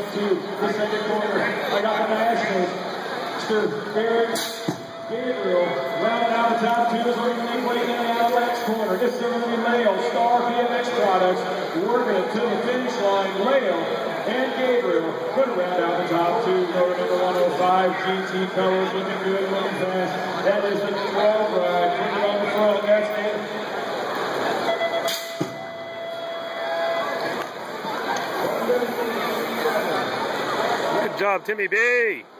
two. The second corner, I got the Nationals. Mr. Eric Gabriel rounding out the top two as we're going to make way down out of the next corner. This is going to be Leo, Star BMX Products, working it to the finish line. Leo and Gabriel going to round out the top two. Row number 105, GT Colors, looking good, looking fast. That is the 12 ride. Put it on the front. That's it. Good job, Timmy B.